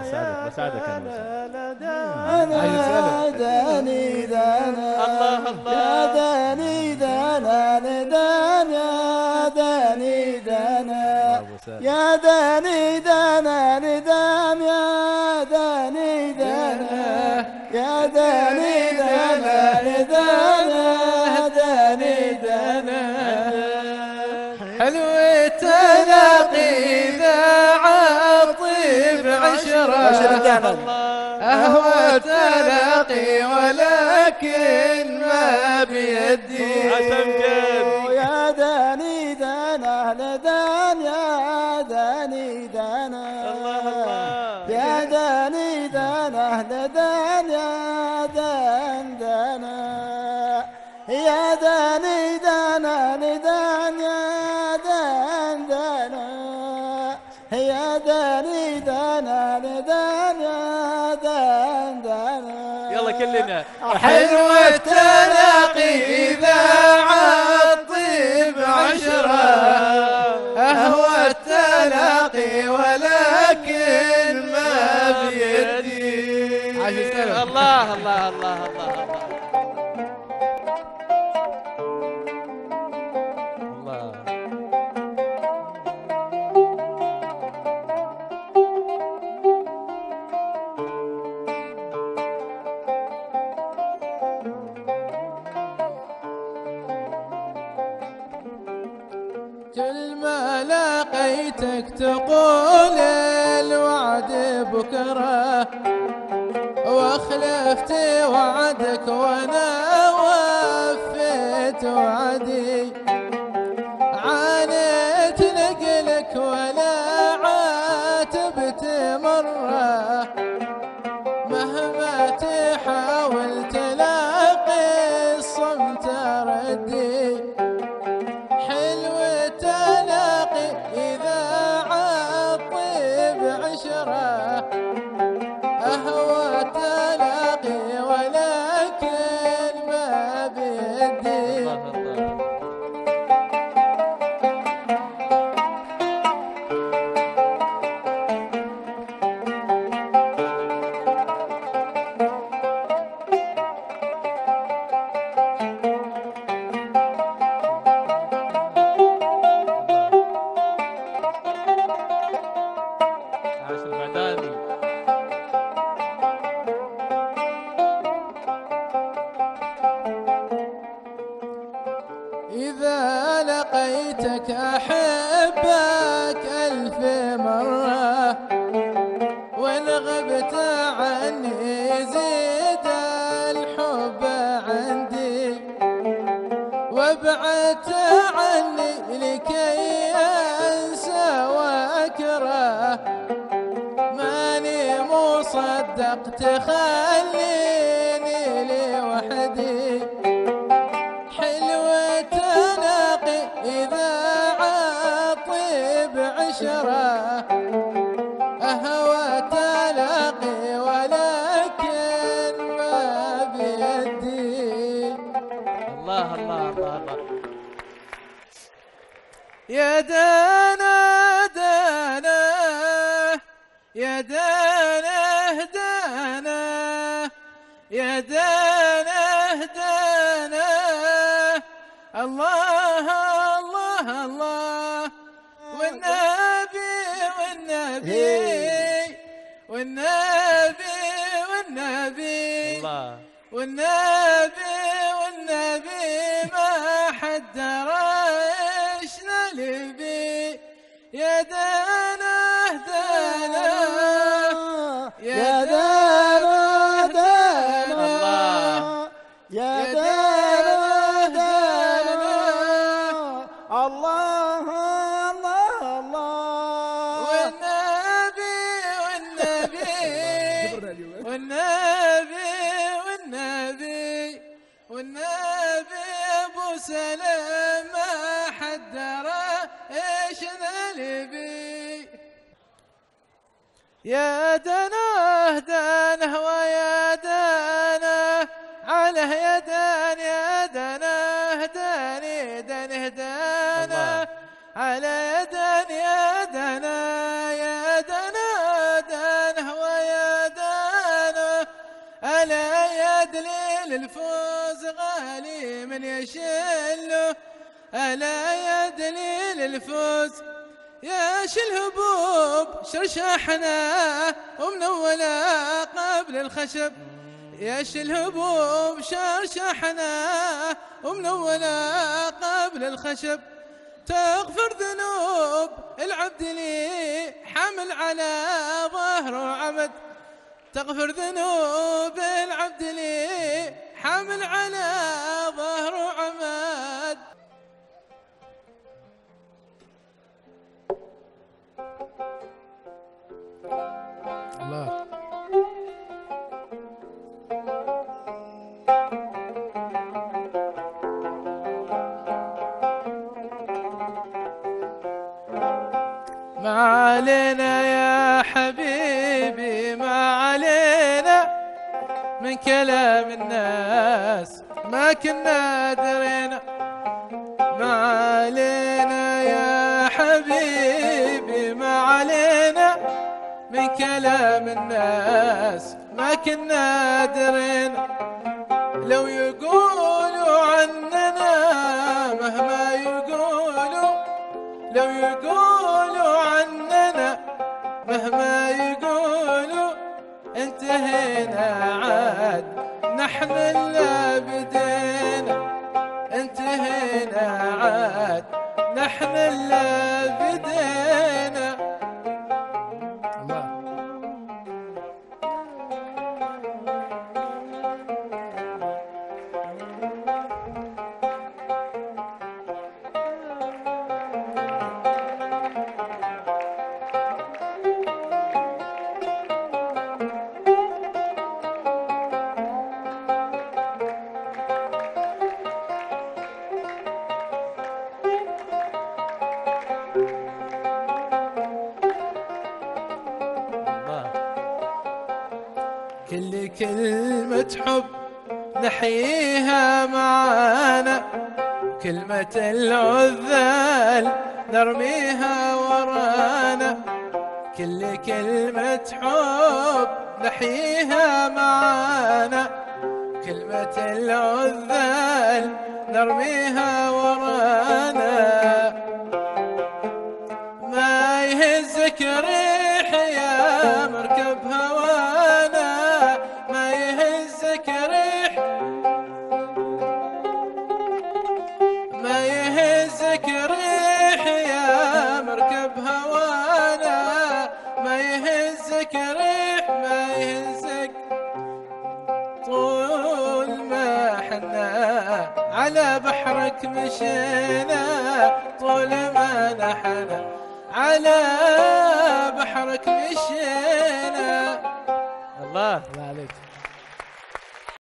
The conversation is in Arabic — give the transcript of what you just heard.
يسعدك بساعدك انا أنا داني دانا الله يا الله. داني دانا ندان يا داني دانا ابو سالم. يا داني دانا ندان يا داني دانا يا داني دانا ندان يا داني دانا حلو التلاقي ذا عطيب عشرة أهوى تلاقي ولكن ما بيدي يا داني دانا لدان يا داني دانا يا داني دانا لدان يا دان دانا يا داني دانا لدان يا دان دانا يا داني دانا لدان يا دان دانا يلا كلنا حلو التلاقي إذا عالطيب عشرة أهوى التلاقي ولكن ما بيدي. الله الله الله الله الله. كل ما لقيتك تقول الوعد بكرة واخلفت وعدك وانا وفيت وعدي عانيت نقلك ولا عاتبت مرة مهما تحاول تلاقي الصمت ردي حلو التلاقي إذا عالطيب عشرة أهوى التلاقي ولكن ما بيدي. عاش المعداني. إذا لقيتك أحبك ألف مرة وإن غبت عني يزيد الحب عندي وابعدت عني لكي أنسى وأكره ماني مصدق تخليني لوحدي حلو التلاقي إذا عالطيب عشرة أهوى تلاقي ولكن ما بيدي. الله الله الله الله. يا دانا دانا يا دانا دانا يا دانا دانا الله الله الله والنبي والنبي والنبي والنبي الله والنبي والنبي ما حد درى ايش نلبي يا دانا دانا يا دانا دانا يا دانا دانا الله الله الله والنبي والنبي والنبي والنبي والنبي ابو سلام ما حد درى ايش نلبي يا دناه دانه ويا دانه عليه يا دان يا دناه داني دنه دانه على يا دان يا دنا يا دنا دانه ويا دليل الفوز غالي من يشله، ألا يا دليل الفوز يا الهبوب شرشاحنا ومنولة قبل الخشب، يا الهبوب شرشاحنا ومنولة قبل الخشب، تغفر ذنوب العبد لي حمل على ظهره عمد، تغفر ذنوب العبد لي حمل على ظهره عمد. الله ما علينا يا حبيبي ما علينا من كلام الناس ما كنا درينا، ما علينا يا حبيبي ما علينا من كلام الناس ما كنا درينا، لو يقولوا عننا مهما يقولوا، لو يقولوا عننا مهما يقولوا، انتهينا عاد نحن اللي بدينا، انتهينا عاد نحن اللي بدينا. الله كل كلمة حب نحييها معانا، كلمة العذال نرميها ورانا، كل كلمة حب نحييها معانا، كلمة العذال نرميها ورانا، ما يهزك ريح يا مركب هوانا، ما يهزك ريح، ما يهزك ريح يا مركب هوانا، ما يهزك ريح، ما يهزك طول ما حنا على بحرك مشينا، طول ما نحنا على بحرك مشينا. الله الله عليك.